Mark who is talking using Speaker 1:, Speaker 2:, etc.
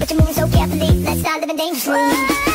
Speaker 1: but you're moving so carefully. Let's start living dangerously.